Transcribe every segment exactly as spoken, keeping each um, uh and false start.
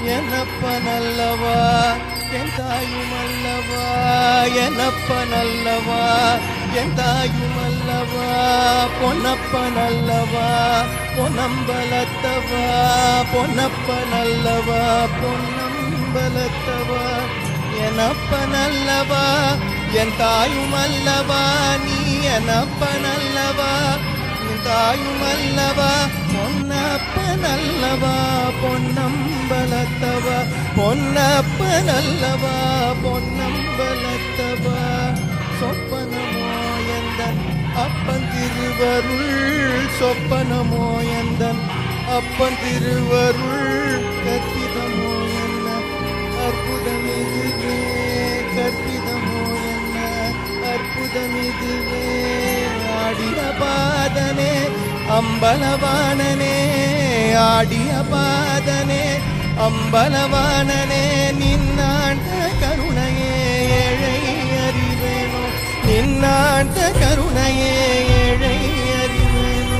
ಎನ್ನಪ್ಪನಲ್ಲವಾ ಎಂತಾಯುಮಲ್ಲವಾ ಎನ್ನಪ್ಪನಲ್ಲವಾ ಎಂತಾಯುಮಲ್ಲವಾ பொன்னப்பனல்லவா பொன்னம்பலத்தவா பொன்னப்பனல்லவா பொன்னம்பலத்தவா என்னப்பனல்லவா என் தாயுமல்லவா நீ என்னப்பனல்லவா என் தாயுமல்லவா பொன்னப்பனல்லவா பொன்னம்பலத்தவா பொன்னப்பனல்லவா பொன்னம்பலத்தவா சொப்பனமோ எந்தன் அப்பன் திருவருள் சொப்பனமோ எந்தன் அப்பன் திருவருள் கற்பிதமோ என்ன அற்புதமிதுவே கற்பிதமோ என்ன அற்புதமிதுவே ஆடிய பாதனே அம்பலவாணனே ஆடிய பாதனே அம்பலவாணனே நின்னாண்ட கருணையே ஏழை அறிவேனோ நின்னாண்ட கருணையே ஏழை அறிவேனோ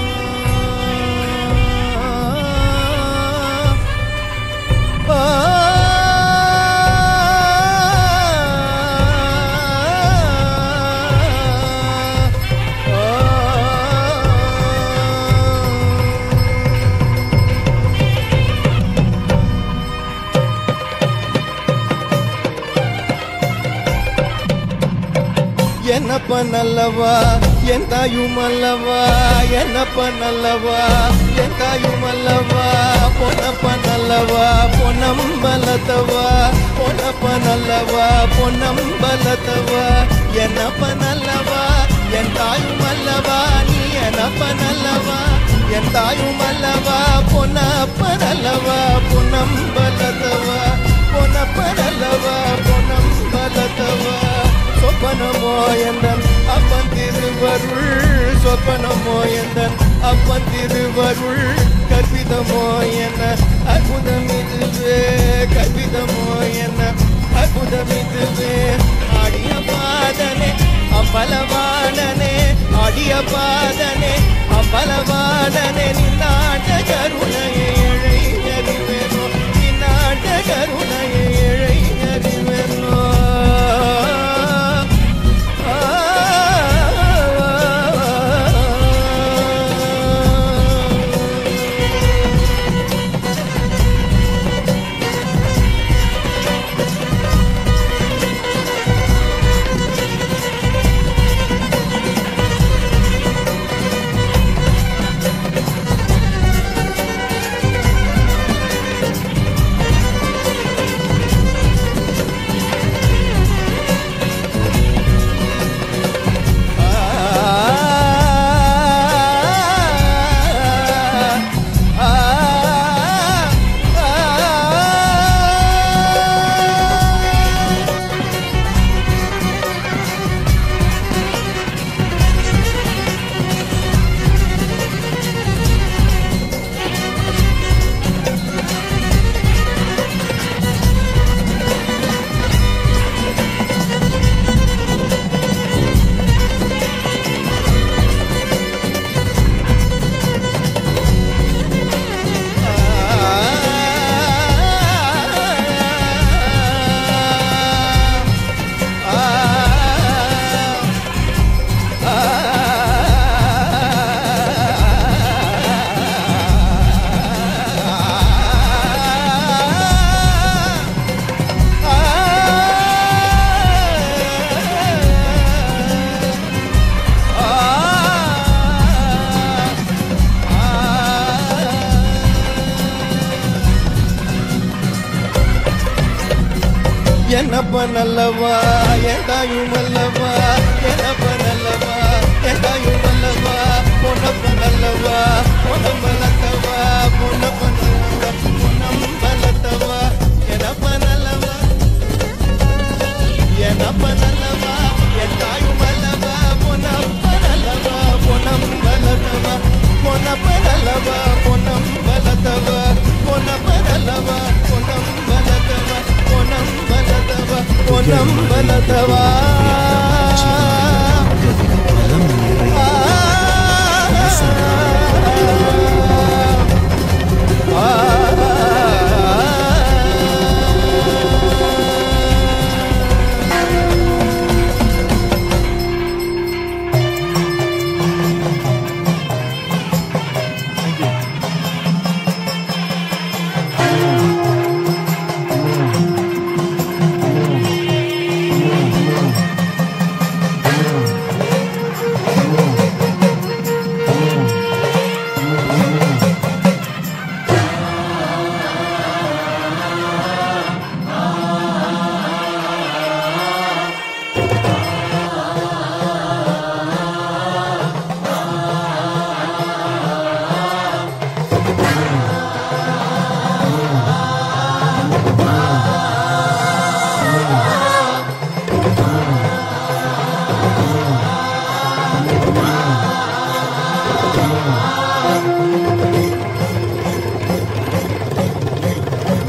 என்னப்பனல்லவா என் தாயுமல்லவா என்னப்பனல்லவா என் தாயுமல்லவா பொன்னப்பனல்லவா பொன்னம்பலத்தவா பொன்னப்பனல்லவா பொன்னம்பலத்தவா என்னப்பனல்லவா என் தாயுமல்லவா நீ என்னப்பனல்லவா என் தாயுமல்லவா பொன்னப்பனல்லவா பொன்னம்பலத்தவா பொன்னப்பனல்லவா பொன்னம்பலத்தவா சொப்பனமோ எந்தன் அப்பன் திருவருள் சொப்பனமோ எந்தன் அப்பன் திருவருள் கற்பிதமோ என்ன அற்புதமிதுவே கற்பிதமோ என்ன அற்புதமிதுவே ஆடிய பாதனே அம்பலவாணனே ஆடிய பாதனே அம்பலவாணனே நின்னாண்ட கருணையை ஏழை அறிவேனோ நின்னாண்ட கருணையை ஏழை அறிவேனோ என்னப்பனல்லவா என் தாயுமல்லவா என்னப்பனல்லவா என் தாயுமல்லவா பொன்னப்பனல்லவா பொன்னம்பலத்தவா பொன்னப்பனல்லவா பொன்னம்பலத்தவா என்னப்பனல்லவா என்னப்பனல்லவா என் தாயுமல்லவா பொன்னப்பனல்லவா பொன்னம்பலத்தவா பொன்னப்பனல்லவா பொன்னம்பலத்தவா பொன்னப்பனல்லவா பொன்னம்பலத்தவா பொன்னம்பலத்தவா பொன்னம்பலத்தவா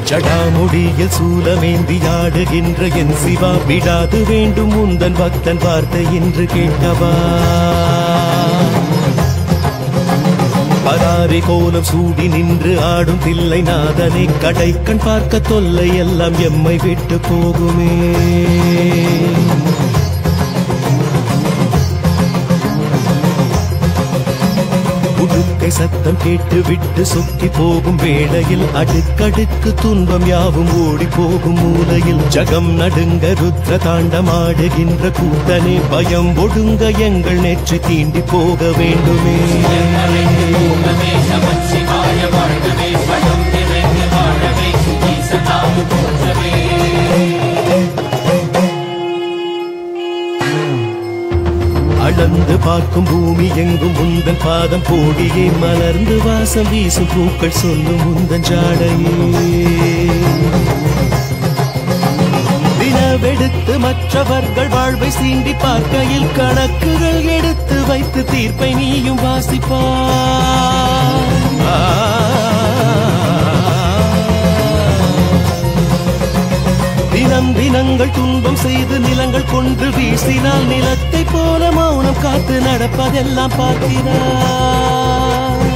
ஜடாமுடியில் சூலமேந்தியாடுகின்ற என் சிவா விடாது வேண்டும் உந்தன் பக்தன் வார்த்தை என்று கேட்கவா பராரி கோலம் சூடி நின்று ஆடும் தில்லை நாதனை கடை கண் பார்க்க தொல்லை எல்லாம் எம்மை விட்டு போகுமே உடுக்கை சத்தம் கேட்டு விட்டு சொக்கி போகும் வேளையில் அடுக்கடுக்கு துன்பம் யாவும் ஓடி போகும் மூலையில் ஜகம் நடுங்க ருத்ர தாண்டமாடுகின்ற கூட்டனே பயம் ஒடுங்க எங்கள் நெற்றி தீண்டி போக வேண்டுமே அளந்து பார்க்கும் பூமி எங்கும் உந்தன் பாதம் போடியே மலர்ந்து வாசம் வீசும் பூக்கள் சொல்லும் உந்தன் ஜாடையே தினவெடுத்து மற்றவர்கள் வாழ்வை சீண்டி பார்க்கையில் கணக்குகள் எடுத்து வைத்து தீர்ப்பை நீயும் வாசிப்பார் தினம் தினங்கள் துன்பம் செய்து நிலங்கள் கொண்டு வீசினால் நிலத்தை போல மௌனம் காத்து நடப்பதெல்லாம் பார்க்கிறார்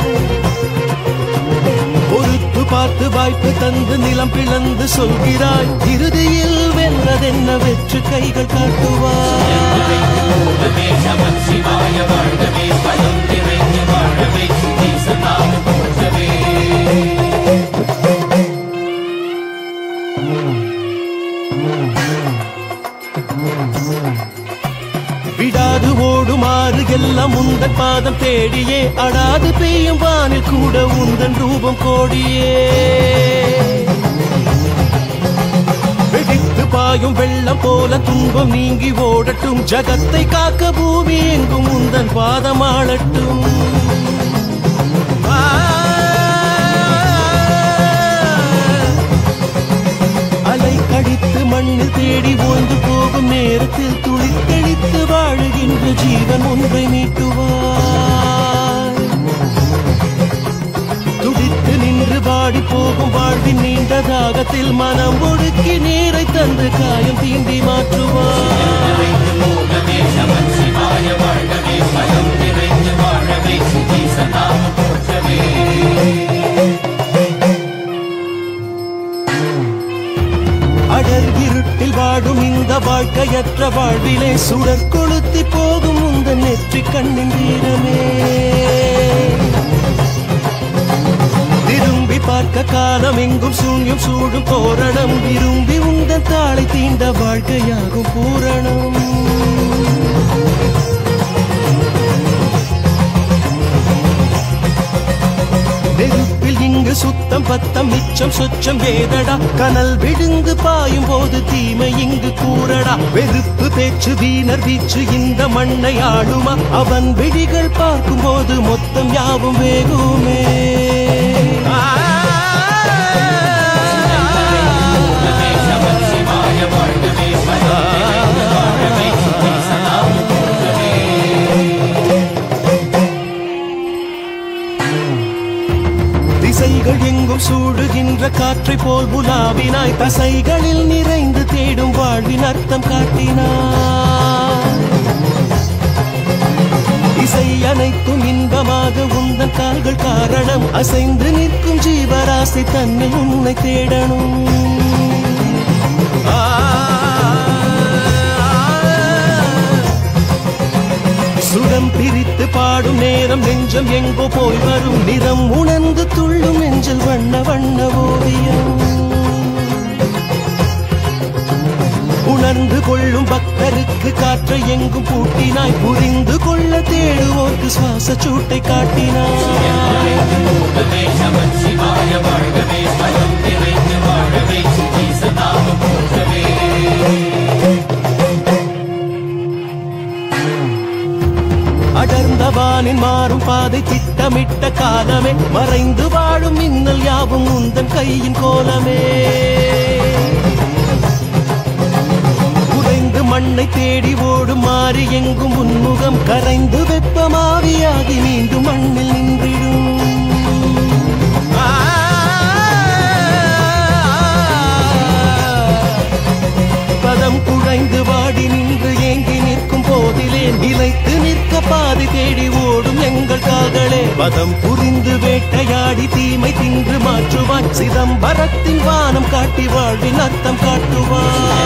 பொறுத்து பார்த்து வாய்ப்பு தந்து நிலம் பிளந்து சொல்கிறாய் இறுதியில் வென்றதென்ன வெற்று கைகள் காட்டுவார் விடாது ஓடுமாறு எல்லாம் உந்தன் பாதம் தேடியே அடாது பெய்யும் வானில் கூட உந்தன் ரூபம் கோடியே வெடித்து பாயும் வெள்ளம் போல துன்பம் நீங்கி ஓடட்டும் ஜகத்தை காக்க பூமி எங்கும் உந்தன் பாதம் ஆளட்டும் அலை கடித்து மண்ணில் தேடி ஓய்ந்து போகும் நேரத்தில் துளித்தெளித்து வாழுகின்ற ஜீவன் ஒன்றை மீட்டுவார் துடித்து நின்று வாடி போகும் வாழ்வின் நீண்ட தாகத்தில் மனம் ஒடுக்கி நீரை தந்து காயம் தீண்டி மாற்றுவார் அடர் இருட்டில் வாடும் இந்த வாழ்க்கையற்ற வாழ்விலே சுடர் கொளுத்தி போகும் உந்தன் நெற்றி கண்ணின் வீரமே திரும்பி பார்க்க காலம் எங்கும் சூன்யம் சூடும் தோரணம் விரும்பி உந்தன் தாளை தீண்ட வாழ்க்கையாகும் பூரணம் நெருப்பில் இங்கு சுத்தம் பத்தம் மிச்சம் சொச்சம் ஏதடா கனல் விடுங்கு பாயும் போது தீமை இங்கு கூறடா வெறுப்பு பேச்சு வீணர் வீச்சு இந்த மண்ணை ஆளுமா அவன் விழிகள் பார்க்கும் போது மொத்தம் யாவும் வேகுமே திசைகள் எங்கும் சூடுகின்ற காற்றை போல் உலாவினாய் தசைகளில் நிறைந்து தேடும் வாழ்வின் அர்த்தம் காட்டினாய் இசை அனைத்தும் இன்பமாக உந்தன் கால்கள் காரணம் அசைந்து நிற்கும் ஜீவராசி தன்னில் உன்னை தேடணும் சுடம் பிரித்து பாடும் நேரம் நெஞ்சம் எங்கோ போய் வரும் நிறம் உணர்ந்து துள்ளும் நெஞ்சில் வண்ண வண்ண ஓவியம் உணர்ந்து கொள்ளும் பக்தருக்கு காற்றை எங்கும் பூட்டினாய் புரிந்து கொள்ள தேடுவோர்க்கு சுவாச சூட்டை காட்டினாய் அடர்ந்த வானின் மாறும் பாதை திட்டமிட்ட காலமே மறைந்து வாழும் மின்னல் யாவும் உந்தன் கையின் கோலமே உடைந்து மண்ணை தேடி ஓடும் மாறி எங்கும் உன்முகம் கரைந்து வெப்பமாவியாகி மீண்டும் மண்ணில் நின்றிடும் சொர்க்க பாதை தேடி ஓடும் எங்கள் கால்களே பதம் புரிந்து வேட்டையாடி தீமை தின்று மாற்றுவாய் சிதம்பரத்தின் வானம் காட்டி வாழ்வின் அர்த்தம் காட்டுவாய்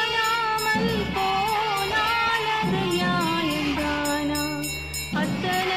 அத்தனை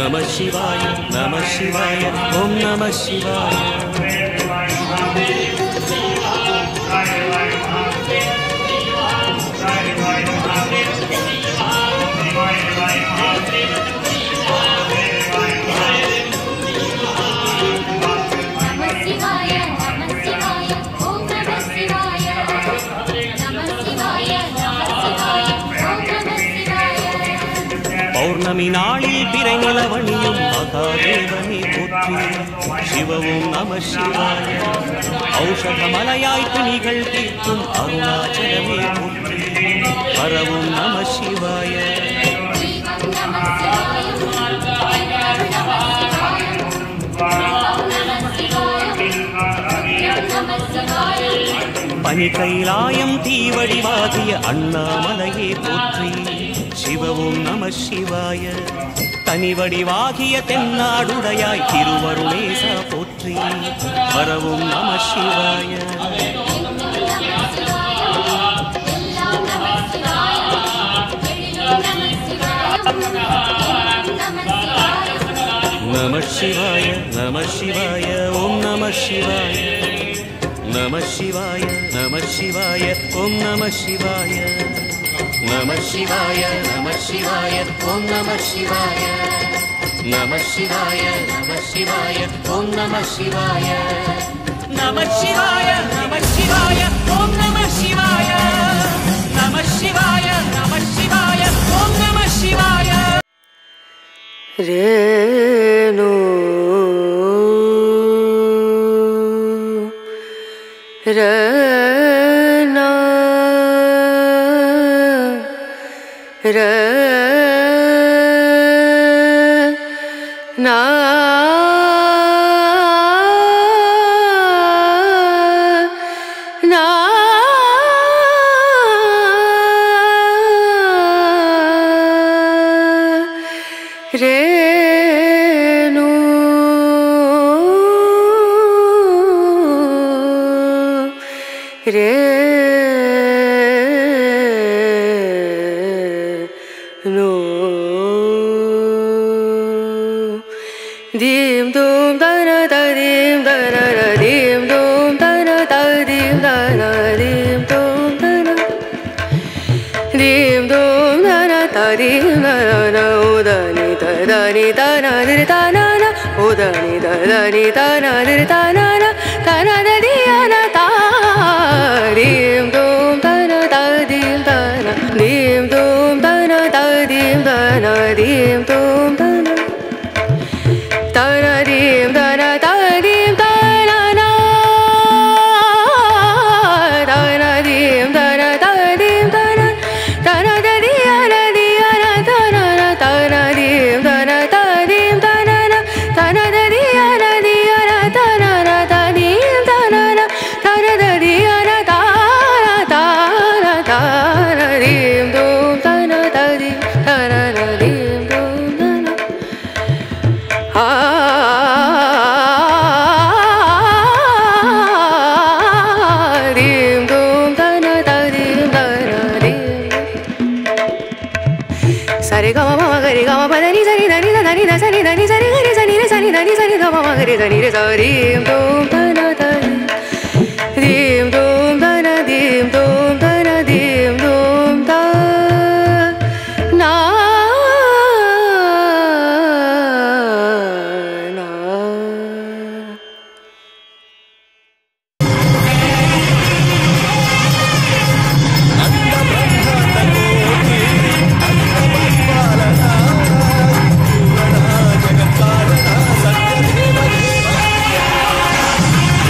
நம சிவாய நம சிவாய ஓம் நம சிவாய. பௌர்ணமி நாளில் பிறை நிலவணியும் மகாதேவனே போற்றி. சிவவும் நம சிவாய. ஔஷத மலையாய்த்து நிகழ் தீர்க்கும் அருணாச்சலமே போற்றி. பரவும் நம சிவாய. பனி கைலாயம் தீவடிவாகிய அண்ணாமலையே போற்றி. சிவவும் நம சிவாய. தனிவடிவாகிய தென்னாடுடையாய் திருவருணேசா போற்றி. வரவும் நம சிவாய. நம சிவாய நம சிவாய ஓம் நம சிவாய. நம சிவாய நம சிவாய ஓம் நம சிவாய. நம சிவாய நம சிவாய ஓம் நம சிவாய. நம சிவாய நம சிவாய ஓம் நம சிவாய. நம சிவாய நம சிவாய ஓம் நம சிவாய. நம சிவாய நம சிவாய ஓம் நம சிவாய. ரேணு ரேனா ரே நா நா ரேணு ரே no dim dum da na da dim da na na dim dum da na da dim da na dim dum da na dim dum da na da dim da na na o da ni da da ni da na ni da na na o da ni da da ni da na ni da na na da na da di na da dim dum da na da dim da na dim dum da na da dim da na dim dum da na da na dim da na da dim da na na da na dim da na da dim da na da na da di na di na da na na da na dim da na da dim da na na da na da di na di na da na na da dim da na na da na da di na da da na da na dim dum da na da di da na na dim dum da na ah dim dum da na da dim da na dim sare ga ma ma ga re ga ma pa da ni sa ni da ni da ni da sa ni da ni sa ni ga ni sa ni re sa ni da ni sa ni da ma ma ga re da ni re sa dim dum da na da dim dum da na dim dum da na dim dum da na na ஜகத்காரண சத்யதேவ தேவ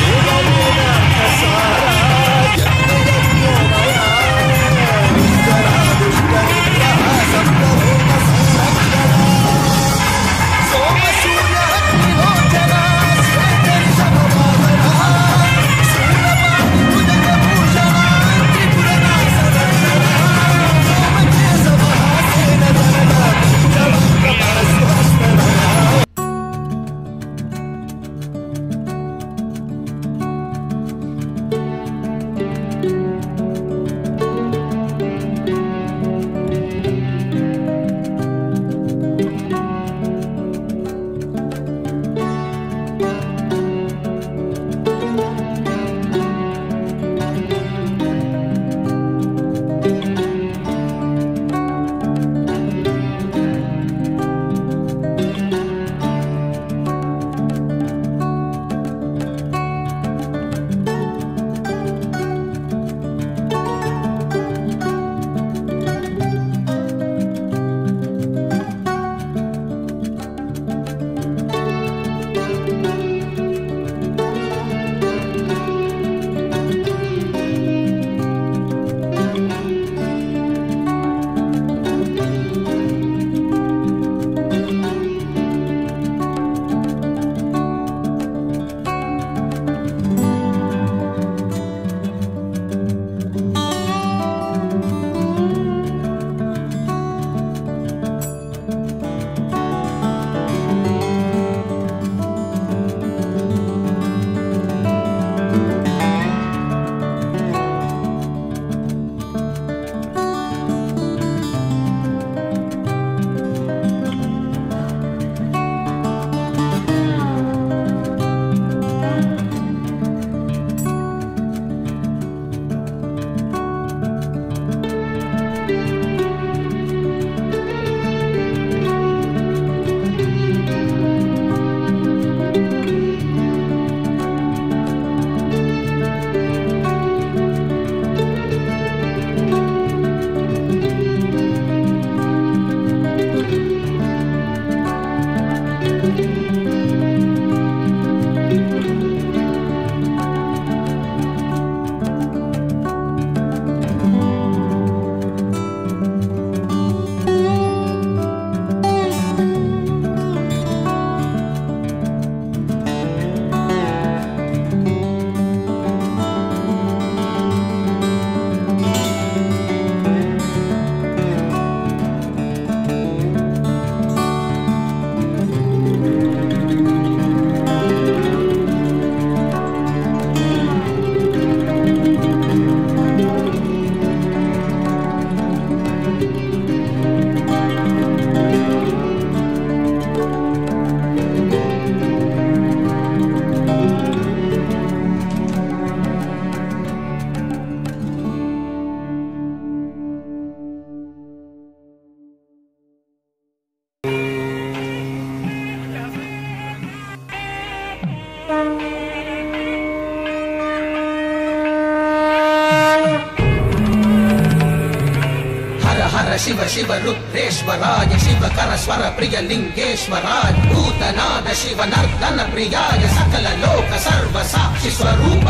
शिव शिव रुद्रेश्वराय शिवकर स्वर प्रिय लिंगेश्वराय भूतनाद शिव नर्तन प्रियाय सकल लोक सर्व साक्षि स्वरूप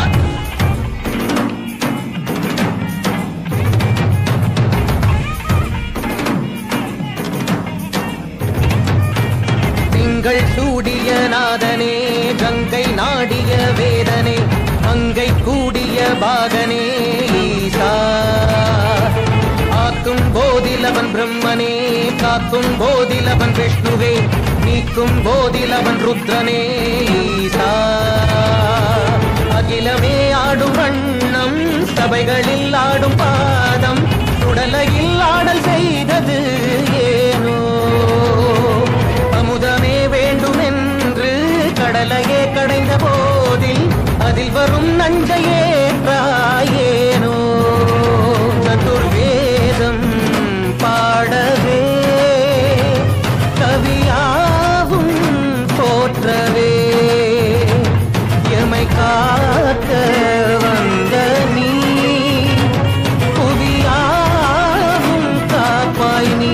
திங்கள் சூடிய நாதனே கங்கை நாடிய வேதனே அங்கை கூடிய பாகனே ஈசா ஆக்கும் போதிலவன் பிரம்மனே காக்கும் போதிலவன் விஷ்ணுவே நீக்கும் போதிலவன் ருத்ரனே ஈசா அகிலமே ஆடும் வண்ணம் சபைகளில் ஆடும் பாதம் சுடலையில் ஆடல் செய்தது ஏனோ அமுதமே வேண்டுமென்று கடலையே கடைந்த போதில் அதில் வரும் நஞ்சையே ஏனோ சதுர்வேதம் பாடவே கவியாவும் போற்றவே எமை காக்க வந்த நீ புவியாவும் காப்பாய் நீ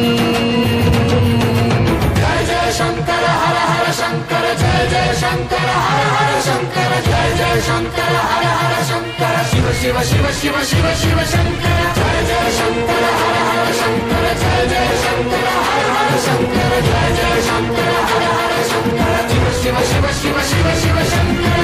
जय जय शंकर हर हर शंकर जय जय शंकर हर हर शंकर जय जय शंकर हर हर शंकर शिव शिव शिव शिव शिव शिव शंकर जय जय शंकर हर हर शंकर जय जय शंकर हर हर शंकर जय जय शंकर हर हर शंकर शिव शिव शिव शिव शिव शिव शंकर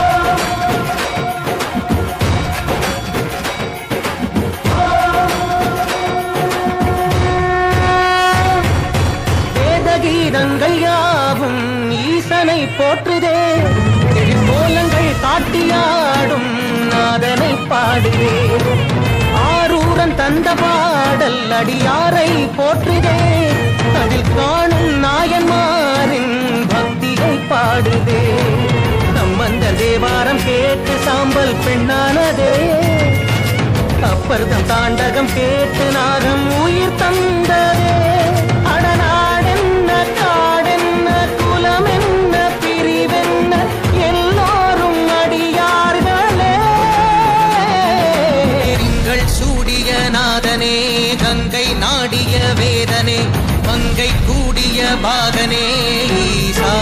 வேதகீதங்கள் யாவும் ஈசனை போற்றுதே கோலங்கள் காட்டியாடும் நாதனை பாடுதே ஆரூரன் தந்த பாடல் அடியாரை போற்றுதே அதில் காணும் நாயன்மாரின் பக்தியை பாடுதே நம்மந்த தேவாரம் கேட்டு சாம்பல் பெண்ணானதே அப்பர்தம் தாண்டகம் கேட்டு நாகம் உயிர் தந்ததே அடநாடென்ன காடென்ன குலமென்ன பிரிவென்ன எல்லோரும் அடியார்களே திங்கள் சூடிய நாதனே கங்கை நாடிய வேதனே மங்கை கூடிய பாகனே ஈசா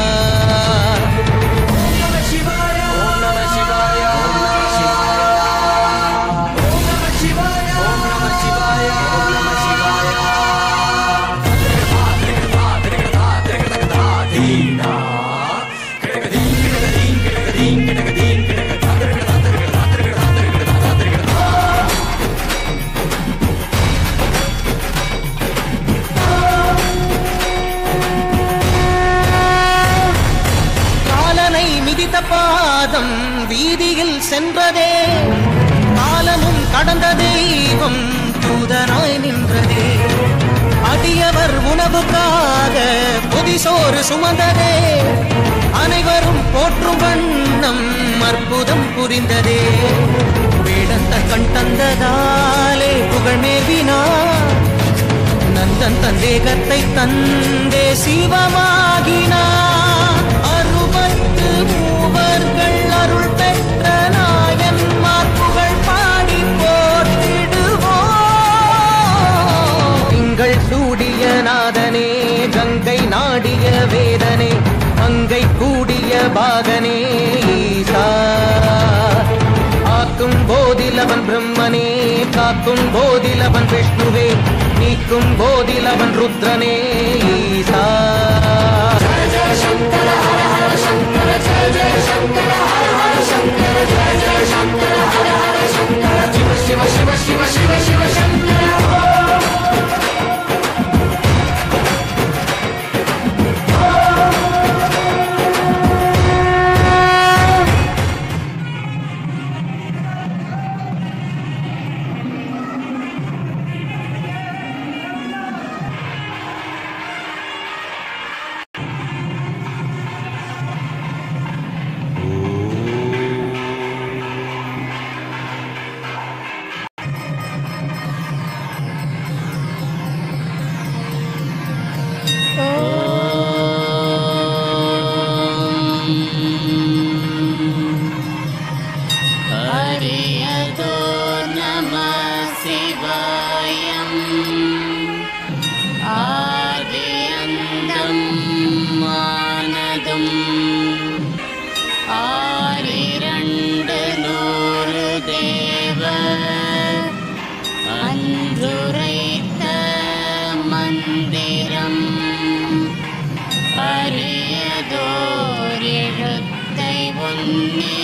பாதம் வீதியில் சென்றதே காலமும் கடந்த தெய்வம் தூதனாய் நின்றதே அடியவர் உணவுக்காக புதிசோறு சுமந்ததே அனைவரும் போற்றும் வண்ணம் அற்புதம் புரிந்ததே வேடந்த கண் தந்ததாலே புகழ் மேவினார் நந்தன் தந்தேகத்தை தந்தே சிவமாகினார் அறுபத்து மூவர்கள் அருள் பெற்ற நாயன்மார் புகழ் பாடி போற்றிடுவோம் திங்கள் சூடிய நாதனே கங்கை நாடிய வேதனே அங்கை கூடிய பாகனே ஈசா ஆக்கும் போதிலவன் பிரம்மனே காக்கும் போதிலவன் விஷ்ணுவே நீக்கும் போதிலவன் ருத்ரனே ஈசா जय जय शंकर हर हर शंकर जय जय शंकर हर हर शंकर जय जय शंकर हर हर शंकर शिव शिव शिव शिव शिव शिव शंकर ஏத்தும் ஆரிரண்டு நூறு தேவர் அன்றுரைத்த மந்திரம் அரியதோர் எழுத்தை உன்னி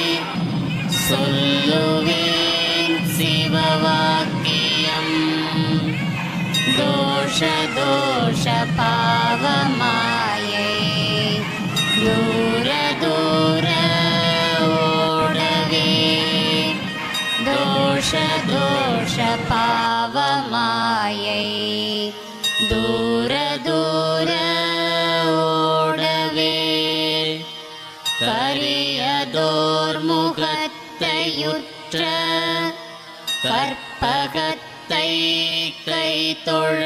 சொல்லுவேன் சிவவாக்கியம் தோஷ தோஷ பாவமாயை தூர தூர ஓடவே தோஷ தோஷ பாவமாயை தூர தூர ஓடவே கரியதோர் முகத்தையுற்ற கற்பகத்தை கை தொழ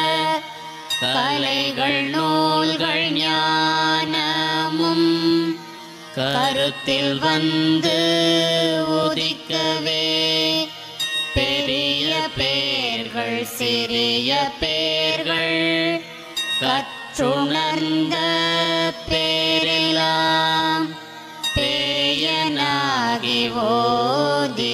கலைகள் நூல்கள் ஞானமும் கருத்தில் வந்து உதிக்கவே பெரிய பேர்கள் சிறிய பேர்கள் கற்றுணர்ந்த பேரெல்லாம் பேயனாகி ஓதி